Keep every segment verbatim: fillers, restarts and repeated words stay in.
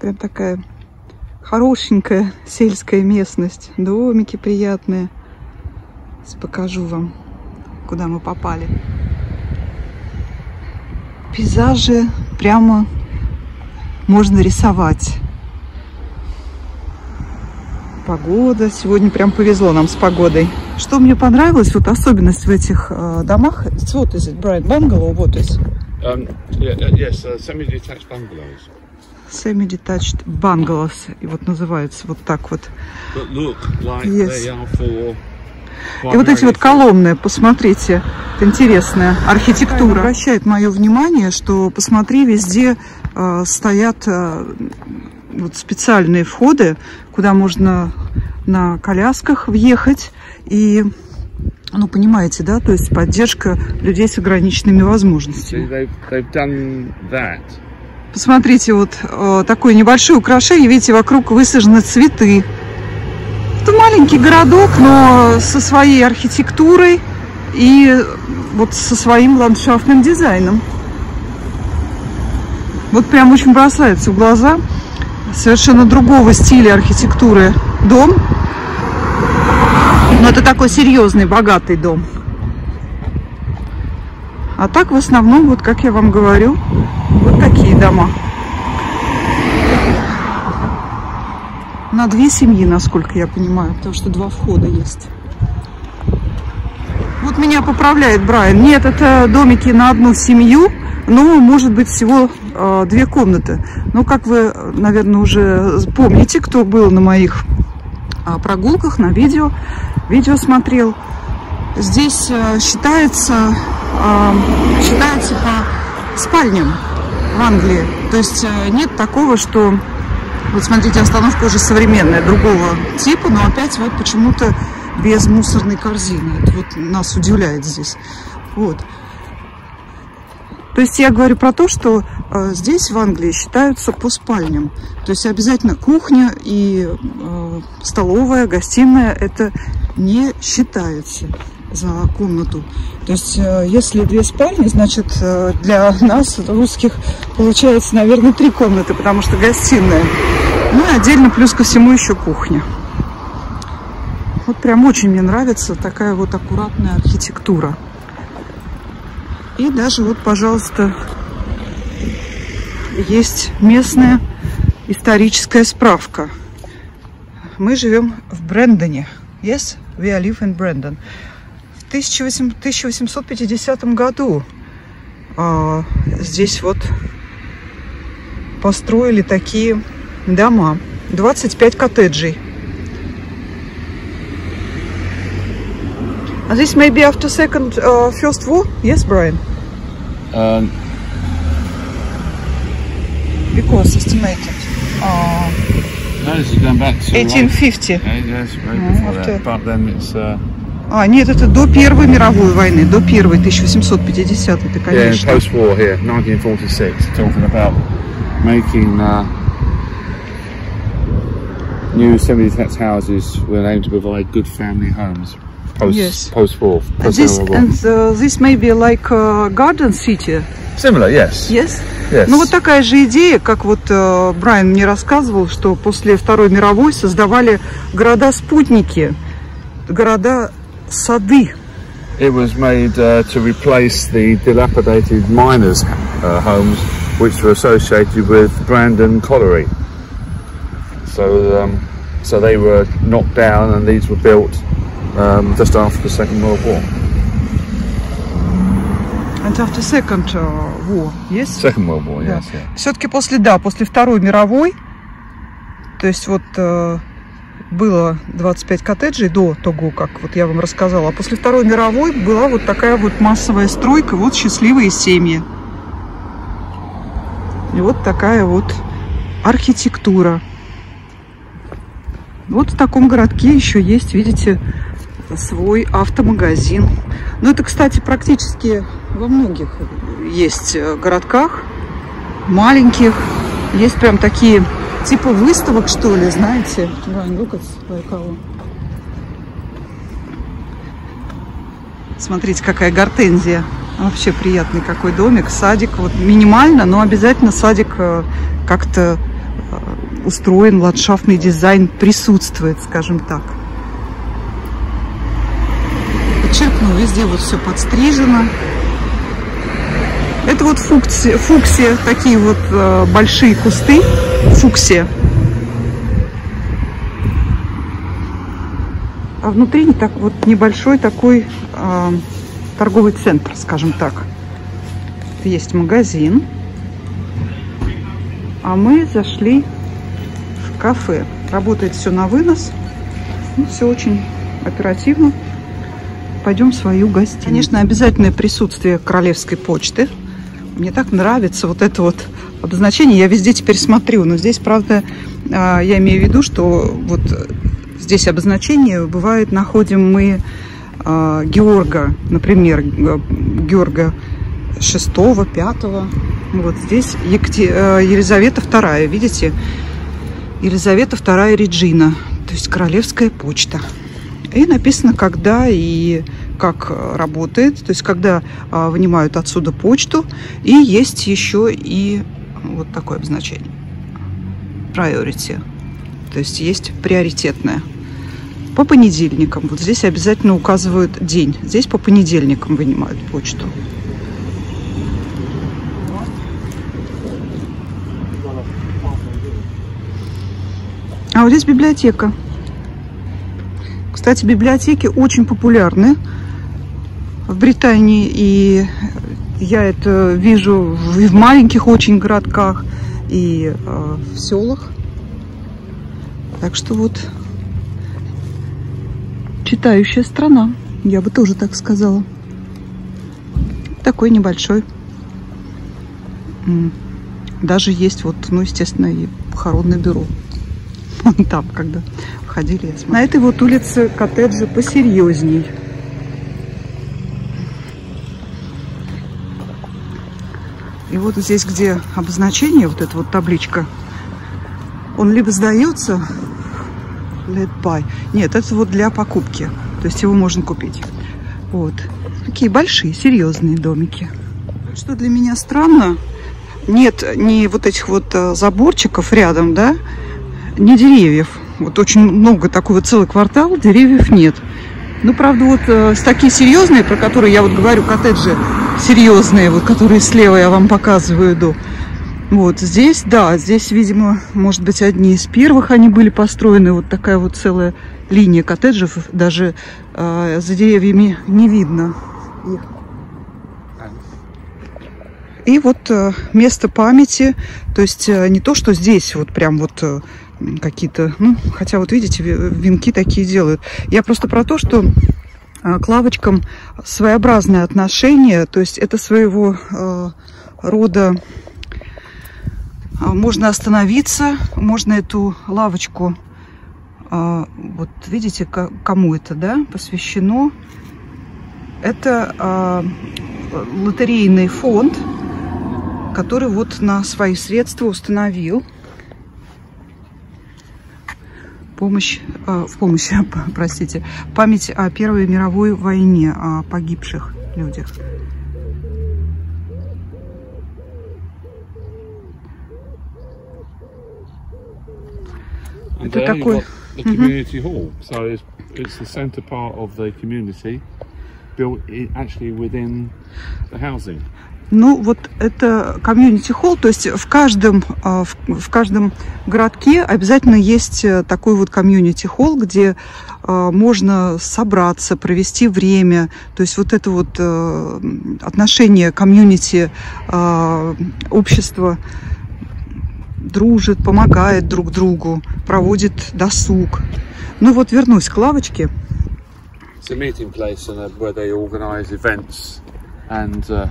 Прям такая хорошенькая сельская местность. Домики приятные. Сейчас покажу вам, куда мы попали. Пейзажи прямо можно рисовать. Погода. Сегодня прям повезло нам с погодой. Что мне понравилось, вот особенность в этих э, домах. Вот is it, Brian? Bungalow? Вот is Um, yeah, yes, uh, semi-detached bungalows. Semi-detached bungalows. И вот называются вот так вот. But look like Yes. they are for И вот эти вот колонны, посмотрите, это интересная архитектура. Обращает мое внимание, что, посмотри, везде э, стоят э, вот специальные входы, куда можно на колясках въехать. И, ну, понимаете, да, то есть поддержка людей с ограниченными возможностями. they've, they've done that. Посмотрите, вот э, такое небольшое украшение, видите, вокруг высажены цветы. Это маленький городок, но со своей архитектурой и вот со своим ландшафтным дизайном. Вот прям очень бросается в глаза. Совершенно другого стиля архитектуры дом. Но это такой серьезный, богатый дом. А так в основном, вот как я вам говорю, вот такие дома. На две семьи, насколько я понимаю, потому что два входа есть. Вот меня поправляет Брайан. Нет, это домики на одну семью, но может быть всего э, две комнаты. Но как вы, наверное, уже помните, кто был на моих э, прогулках, на видео, видео смотрел, здесь э, считается, э, считается по спальням в Англии. То есть э, нет такого, что... Вот смотрите, остановка уже современная, другого типа, но опять вот почему-то без мусорной корзины. Это вот нас удивляет здесь. Вот. То есть я говорю про то, что э, здесь в Англии считаются по спальням. То есть обязательно кухня и э, столовая, гостиная, это не считается за комнату. То есть э, если две спальни, значит э, для нас, русских, получается, наверное, три комнаты, потому что гостиная. Ну и отдельно плюс ко всему еще кухня. Вот прям очень мне нравится такая вот аккуратная архитектура. И даже вот, пожалуйста, есть местная историческая справка. Мы живем в Брэндоне. Yes, we live in Brandon. В тысяча восемьсот пятидесятом году а, здесь вот построили такие дома. двадцать пять коттеджей. And this may be after second, uh, first war? Yes, Brian? Um, Because estimated. Uh, no, this is going back to eighteen fifty. Yeah, yes, way No, before after- that. But then it's uh, А, нет, это до Первой мировой войны, до Первой, тысяча восемьсот пятидесятый, это, yeah, конечно. post-war here, nineteen forty-six, talking about making uh, new semi-detached houses with an aim to provide good family homes. Post, Yes. Post-war. And Post this, war. and uh, this may be like a garden city, Similar, yes. yes? Yes. Ну вот такая же идея, как вот э, Брайан мне рассказывал, что после Второй мировой создавали города-спутники, города-сады. It was made uh, to replace the dilapidated miners' uh, homes, which were associated with Brandon Colliery. So, um, so they were knocked down, and these were built um, just after the Second World War. And after Second War, yes? Second World War, Да. yes. Yeah. Все-таки после, да, после Второй мировой, то есть вот э, было двадцать пять коттеджей до того, как вот я вам рассказала, а после Второй мировой была вот такая вот массовая стройка, вот счастливые семьи. И вот такая вот архитектура. Вот в таком городке еще есть, видите, свой автомагазин. Ну, это, кстати, практически во многих есть городках, маленьких. Есть прям такие, типа выставок, что ли, знаете. Смотрите, какая гортензия. Вообще приятный какой домик. Садик, вот минимально, но обязательно садик как-то устроен, ландшафтный дизайн присутствует, скажем так. Подчеркну, везде вот все подстрижено. Это вот фуксия, фуксия, такие вот э, большие кусты, фуксия. А внутри так вот небольшой такой э, торговый центр, скажем так. Есть магазин. А мы зашли в кафе. Работает все на вынос. Ну, все очень оперативно. Пойдем в свою гостиницу. Конечно, обязательное присутствие королевской почты. Мне так нравится вот это вот обозначение. Я везде теперь смотрю. Но здесь, правда, я имею в виду, что вот здесь обозначение бывает, находим мы Георга, например, Георга шестого, пятого. Вот здесь Елизавета вторая, видите? Елизавета вторая Реджина, то есть королевская почта. И написано, когда и как работает, то есть когда а, вынимают отсюда почту. И есть еще и вот такое обозначение. Priority. То есть есть приоритетное. По понедельникам. Вот здесь обязательно указывают день. Здесь по понедельникам вынимают почту. А вот здесь библиотека. Кстати, библиотеки очень популярны в Британии, и я это вижу и в маленьких очень городках, и э, в селах. Так что вот читающая страна, я бы тоже так сказала. Такой небольшой. Даже есть вот, ну, естественно, и похоронное бюро. Там, когда ходили, я смотрела. На этой вот улице коттеджи посерьезней. И вот здесь, где обозначение, вот эта вот табличка, он либо сдается, let buy. Нет, это вот для покупки. То есть его можно купить. Вот. Такие большие, серьезные домики. Что для меня странно, нет ни вот этих вот заборчиков рядом, да, ни деревьев. Вот очень много, такой вот целый квартал, деревьев нет. Ну, правда, вот э, такие серьезные, про которые я вот говорю, коттеджи серьезные, вот которые слева я вам показываю, иду. Вот здесь, да, здесь, видимо, может быть, одни из первых они были построены. Вот такая вот целая линия коттеджев, даже э, за деревьями не видно их. И вот э, место памяти, то есть э, не то, что здесь вот прям вот э, какие-то, ну, хотя вот видите, венки такие делают. Я просто про то, что э, к лавочкам своеобразное отношение, то есть это своего э, рода, э, можно остановиться, можно эту лавочку, э, вот видите, кому это, да, посвящено. Это э, лотерейный фонд, который вот на свои средства установил помощь, э, в помощь, простите, память о Первой мировой войне, о погибших людях. Это такой community hall, so it's, it's the center part of the community, built actually within the housing. Ну, вот это комьюнити-холл, то есть в каждом, в каждом городке обязательно есть такой вот комьюнити-холл, где можно собраться, провести время. То есть вот это вот отношение комьюнити, общество дружит, помогает друг другу, проводит досуг. Ну вот вернусь к лавочке. It's a meeting place where they organize events and uh...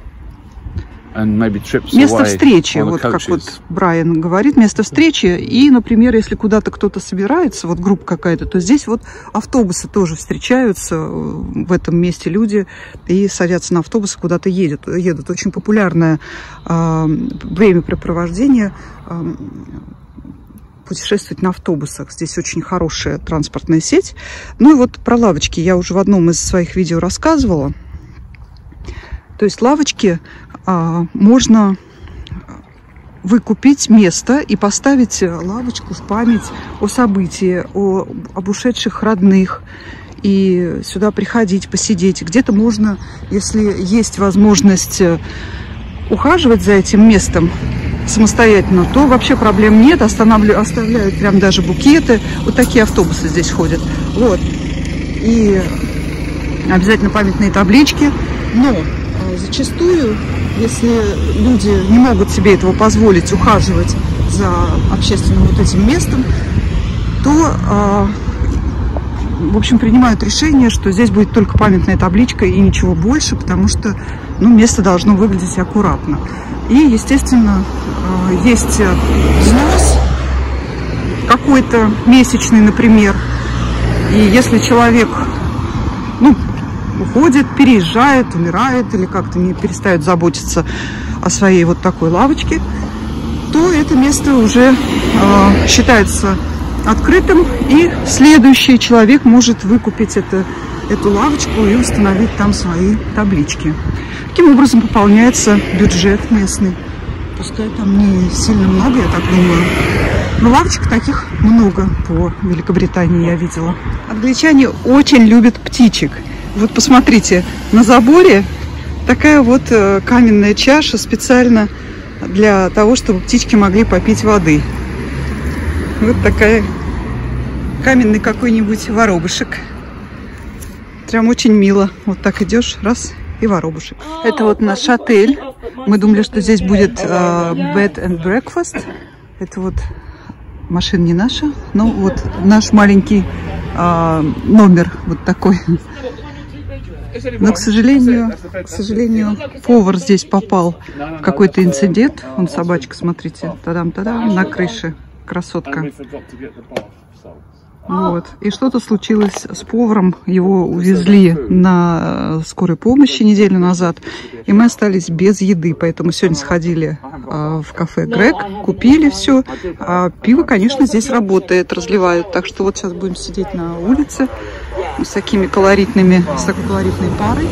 Место встречи, вот как вот Брайан говорит, место встречи. И, например, если куда-то кто-то собирается, вот группа какая-то, то здесь вот автобусы тоже встречаются в этом месте, люди и садятся на автобусы, куда-то едут. едут. Очень популярное э, времяпрепровождение э, путешествовать на автобусах. Здесь очень хорошая транспортная сеть. Ну и вот про лавочки я уже в одном из своих видео рассказывала. То есть лавочки а, можно выкупить место и поставить лавочку в память о событии, о, об ушедших родных. И сюда приходить, посидеть. Где-то можно, если есть возможность ухаживать за этим местом самостоятельно, то вообще проблем нет. Останавливают, оставляют прям даже букеты. Вот такие автобусы здесь ходят. Вот. И обязательно памятные таблички. Но зачастую, если люди не могут себе этого позволить, ухаживать за общественным вот этим местом, то, в общем, принимают решение, что здесь будет только памятная табличка и ничего больше, потому что, ну, место должно выглядеть аккуратно. И, естественно, есть взнос какой-то месячный, например. И если человек, ну, уходит, переезжает, умирает или как-то не перестает заботиться о своей вот такой лавочке, то это место уже э, считается открытым, и следующий человек может выкупить это, эту лавочку и установить там свои таблички. Таким образом пополняется бюджет местный. Пускай там не сильно много, я так думаю. Но лавочек таких много по Великобритании я видела. Англичане очень любят птичек. Вот посмотрите, на заборе такая вот каменная чаша специально для того, чтобы птички могли попить воды. Вот такая каменный какой-нибудь воробушек. Прям очень мило. Вот так идешь, раз, и воробушек. Это вот наш отель. Мы думали, что здесь будет uh, bed and breakfast. Это вот машина не наша, но вот наш маленький uh, номер вот такой. Но, к сожалению, к сожалению, повар здесь попал в какой-то инцидент. Вон собачка, смотрите, тадам-тадам, на крыше. Красотка. Вот. И что-то случилось с поваром. Его увезли на скорой помощи неделю назад. И мы остались без еды. Поэтому сегодня сходили а, в кафе Грег, купили все. А пиво, конечно, здесь работает, разливают. Так что вот сейчас будем сидеть на улице с такими колоритными, с такой колоритной парой.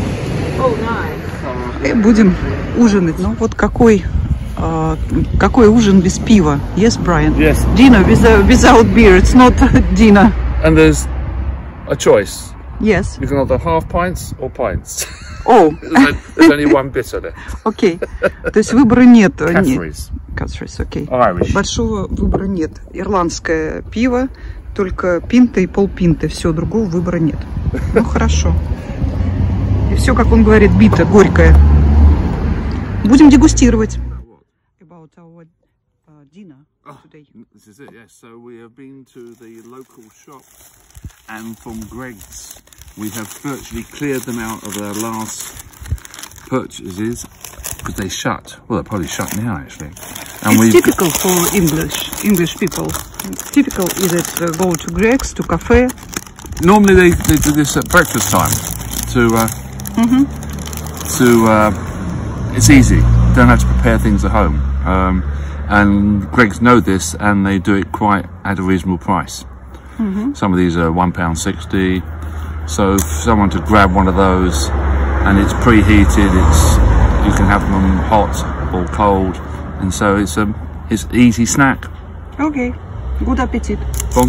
И будем ужинать. Ну вот какой... Uh, какой ужин без пива? Yes, Brian? Yes. Dinner without, without beer. It's not dinner. And there's a choice. Yes. You can either half pints or pints. Oh. there's, there's only one bitter there. Окей. Okay. То есть выбора нет. Catherine's. Catherine's, окей. Irish. Большого выбора нет. Ирландское пиво, только пинта и полпинты. Все, другого выбора нет. Ну, хорошо. И все, как он говорит, бито, горькое. Будем дегустировать. Our uh, dinner today. Oh, this is it, yes. So we have been to the local shops, and from Greg's we have virtually cleared them out of their last purchases because they shut. Well, they're probably shut now actually. And it's typical for English English people. Typical is it uh, go to Greg's, to cafe. Normally they, they do this at breakfast time. To uh, mm-hmm. to uh, it's easy. Don't have to prepare things at home. Um, and Greg's know this, and they do it quite at a reasonable price. Mm-hmm. Some of these are one pound sixty. So for someone to grab one of those, and it's preheated, it's you can have them hot or cold, and so it's a it's an easy snack. Okay, good appetit. Bon.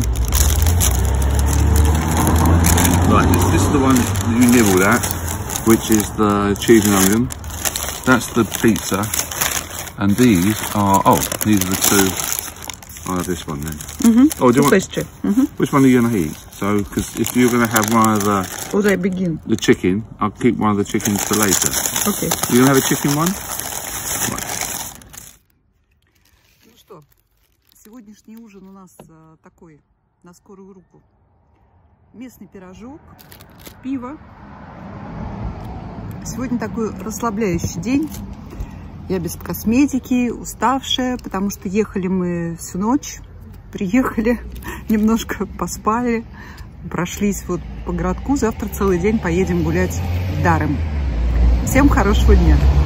Right, this, this is the one you nibbled at, which is the cheese and onion. That's the pizza. And these are, oh, these are the two. I'll have this one then. Mm-hmm. Oh, do you want, mm-hmm. Which one are you going to eat? So, because if you're going to have one of the... Would I begin? The chicken, I'll keep one of the chickens for later. Okay. You're going to have a chicken one? Right. Ну что, сегодняшний ужин у нас а, такой, на скорую руку. Местный пирожок, пиво. Сегодня такой расслабляющий день. Я без косметики, уставшая, потому что ехали мы всю ночь. Приехали, немножко поспали, прошлись вот по городку. Завтра целый день поедем гулять в Дарем. Всем хорошего дня!